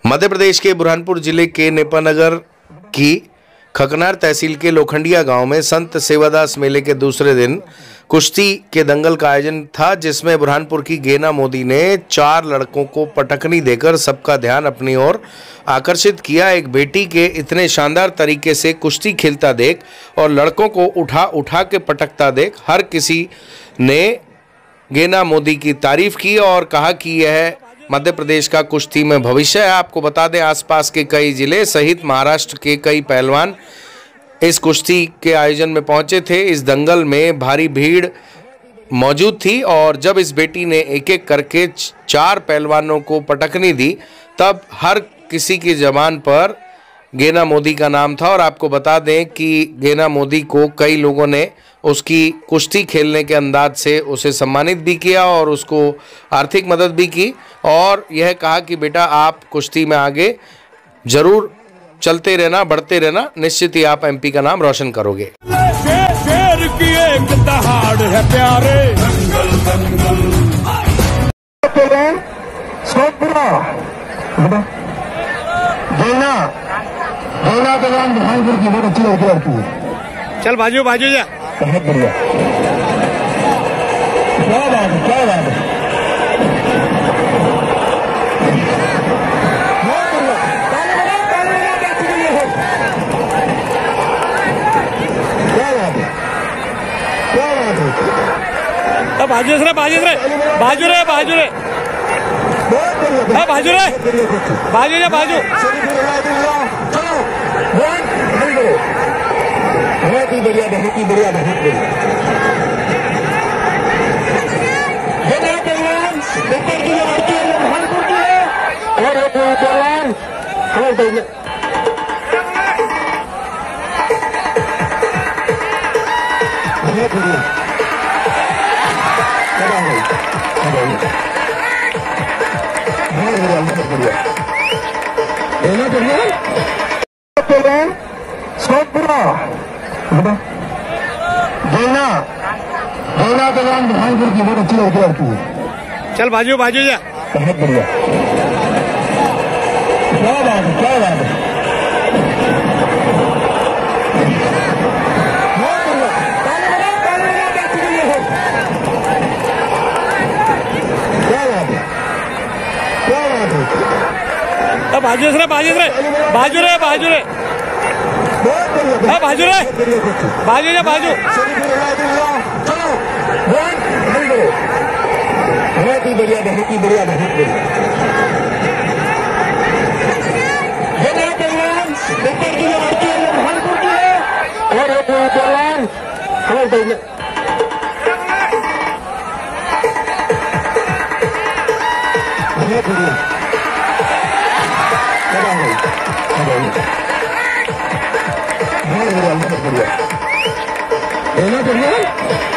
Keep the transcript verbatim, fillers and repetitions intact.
मध्य प्रदेश के बुरहानपुर जिले के नेपानगर की खकनार तहसील के लोखंडिया गांव में संत सेवादास मेले के दूसरे दिन कुश्ती के दंगल का आयोजन था, जिसमें बुरहानपुर की गेना मोदी ने चार लड़कों को पटकनी देकर सबका ध्यान अपनी ओर आकर्षित किया। एक बेटी के इतने शानदार तरीके से कुश्ती खेलता देख और लड़कों को उठा उठा के पटकता देख हर किसी ने गेना मोदी की तारीफ की और कहा कि यह मध्य प्रदेश का कुश्ती में भविष्य है। आपको बता दें, आसपास के कई जिले सहित महाराष्ट्र के कई पहलवान इस कुश्ती के आयोजन में पहुंचे थे। इस दंगल में भारी भीड़ मौजूद थी और जब इस बेटी ने एक एक करके चार पहलवानों को पटकनी दी, तब हर किसी की जबान पर गेना मोदी का नाम था। और आपको बता दें कि गेना मोदी को कई लोगों ने उसकी कुश्ती खेलने के अंदाज से उसे सम्मानित भी किया और उसको आर्थिक मदद भी की और यह कहा कि बेटा, आप कुश्ती में आगे जरूर चलते रहना, बढ़ते रहना, निश्चित ही आप एमपी का नाम रोशन करोगे। शेर की एक दहाड़ है प्यारे, गेना गेना के नाम बुरहानपुर की बहुत अच्छी लड़की लड़की है। चल बाजू बाजू जा, बहुत बढ़िया, क्या बात है, क्या बात है, बाजू रे बाजू रे बाजू रे बाजू रे बाजू रे बाजू रे बाजू बहुत ही बढ़िया, बहुत ही बढ़िया, बहुत बढ़िया। ऊपर की लड़की है, बुरहानपुर की है और एक पहलवान बहुत बढ़िया, गेना गेना के नाम बुरहानपुर की बहुत अच्छी लड़की लड़की है। चल बाजू बाजू जा, बहुत बढ़िया, क्या बात है, क्या बात है, बाजू रे बाजू रे बाजू रे बाजू रे बाजू रे बाजू जा बाजू, बहुत ही बढ़िया, बहुत ही बढ़िया, बहुत बढ़िया। ऊपर की लड़की है, बुरहानपुर की है और एक पहलवान बहुत बढ़िया, बहुत बढ़िया, बहुत बढ़िया, बहुत बढ़िया,